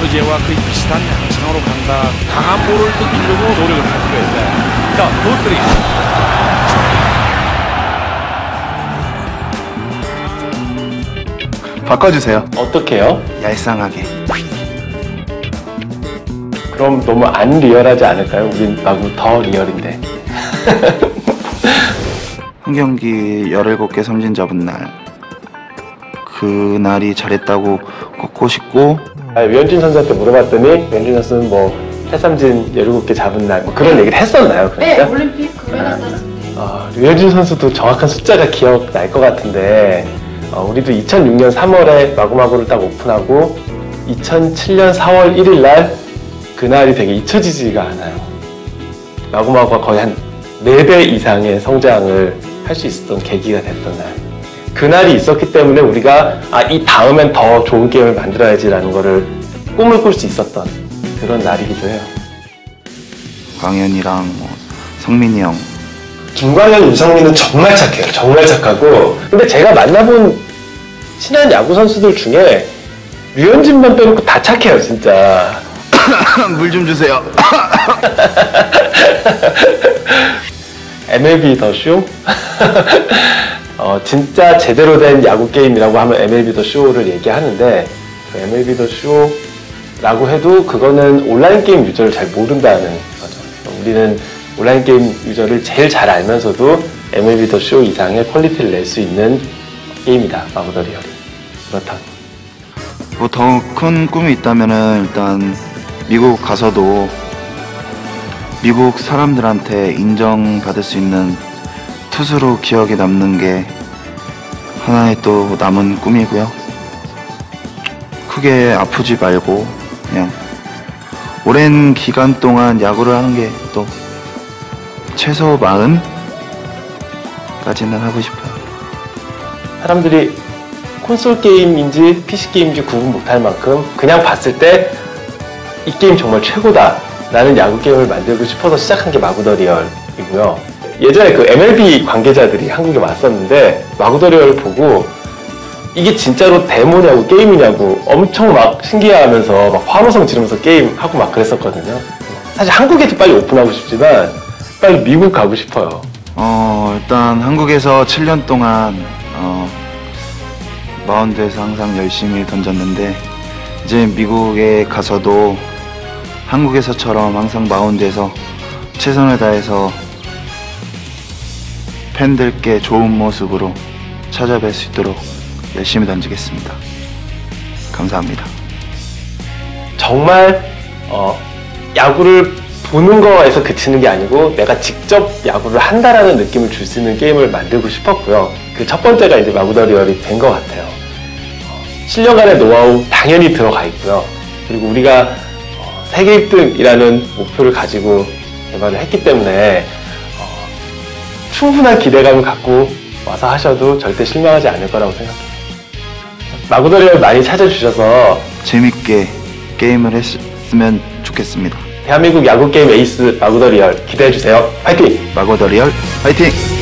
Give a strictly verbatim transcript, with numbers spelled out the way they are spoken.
어제와 거의 비슷한 양상으로 간다. 강한 볼을 던지려고 노력을 할 필요가 있다. 자, 도스트링. 바꿔주세요. 어떻게요? 얄쌍하게. 그럼 너무 안 리얼하지 않을까요? 우린 마구 더 리얼인데. 한 경기 열일곱 개 삼진 잡은 날, 그날이 잘했다고 꼽고 싶고. 아, 류현진 선수한테 물어봤더니 류현진 선수는 뭐 탈삼진 열일곱 개 잡은 날 뭐 그런 얘기를 했었나요? 그러니까? 네, 올림픽 금메달 땄을 때. 어, 류현진 선수도 정확한 숫자가 기억날 것 같은데 어, 우리도 이천육 년 삼월에 마구마구를 딱 오픈하고 이천칠 년 사월 일일 날 그날이 되게 잊혀지지가 않아요. 마구마구가 거의 한 네 배 이상의 성장을 할 수 있었던 계기가 됐던 날. 그날이 있었기 때문에 우리가 아, 이 다음엔 더 좋은 게임을 만들어야지라는 거를 꿈을 꿀 수 있었던 그런 날이기도 해요. 광현이랑 뭐 성민이 형. 김광현, 유성민은 정말 착해요. 정말 착하고. 근데 제가 만나본 친한 야구 선수들 중에 류현진만 빼놓고 다 착해요, 진짜. 물 좀 주세요. 엠엘비 더 쇼? 어, 진짜 제대로 된 야구 게임이라고 하면 엠엘비 더 쇼를 얘기하는데 그 엠엘비 더 쇼라고 해도 그거는 온라인 게임 유저를 잘 모른다는 거죠. 우리는 온라인 게임 유저를 제일 잘 알면서도 엠엘비 더 쇼 이상의 퀄리티를 낼 수 있는 게임이다, 마구 더 리얼이. 그렇다고. 뭐 더 큰 꿈이 있다면은 일단 미국 가서도 미국 사람들한테 인정받을 수 있는 투수로 기억에 남는 게 하나의 또 남은 꿈이고요. 크게 아프지 말고 그냥 오랜 기간 동안 야구를 하는 게 또 최소 마흔까지는 하고 싶어요. 사람들이 콘솔 게임인지 피씨 게임인지 구분 못할 만큼 그냥 봤을 때 이 게임 정말 최고다 라는 야구 게임을 만들고 싶어서 시작한 게 마구 더 리얼이고요. 예전에 그 엠엘비 관계자들이 한국에 왔었는데 마구 더 리얼을 보고 이게 진짜로 데모냐고 게임이냐고 엄청 막 신기해하면서 막 환호성 지르면서 게임하고 막 그랬었거든요. 사실 한국에도 빨리 오픈하고 싶지만 빨리 미국 가고 싶어요. 어 일단 한국에서 칠 년 동안 어, 마운드에서 항상 열심히 던졌는데 이제 미국에 가서도 한국에서처럼 항상 마운드에서 최선을 다해서 팬들께 좋은 모습으로 찾아뵐 수 있도록 열심히 던지겠습니다. 감사합니다. 정말 어, 야구를 보는 거에서 그치는 게 아니고 내가 직접 야구를 한다라는 느낌을 줄 수 있는 게임을 만들고 싶었고요. 그 첫 번째가 이제 마구 더 리얼이 된 것 같아요. 어, 칠 년간의 노하우 당연히 들어가 있고요. 그리고 우리가 어, 세계 일 등이라는 목표를 가지고 개발을 했기 때문에 어, 충분한 기대감을 갖고 와서 하셔도 절대 실망하지 않을 거라고 생각해요. 마구 더 리얼 많이 찾아주셔서 재밌게 게임을 했으면 좋겠습니다. 대한민국 야구 게임 에이스 마구 더 리얼 기대해주세요. 파이팅! 마구 더 리얼 파이팅!